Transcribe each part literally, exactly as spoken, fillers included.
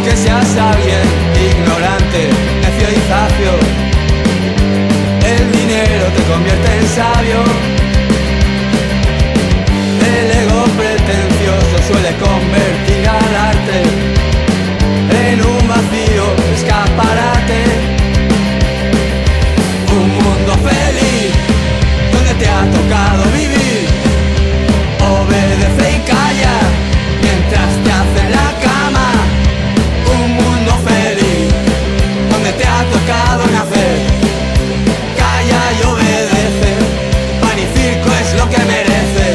aunque seas alguien ignorante, necio y zafio, el dinero te convierte en sabio. El ego pretencioso suele convertir al arte en un vacío escaparate. Un mundo feliz donde te ha tocado vivir. Obedece y calla mientras te hacen la cama. Un mundo feliz donde te ha tocado nacer. Calla y obedece, pan y circo es lo que mereces.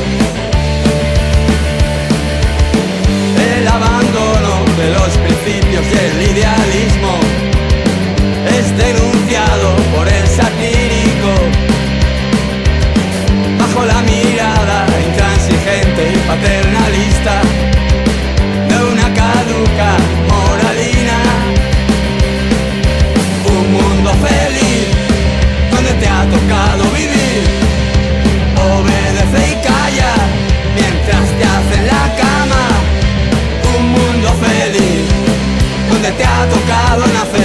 El abandono de los principios y el idealismo es denunciado por el satírico, bajo la mirada intransigente y paternalista de una caduca moralina. Un mundo feliz donde te ha tocado vivir. Obedece y calla mientras te hacen la cama. Un mundo feliz donde te ha tocado nacer.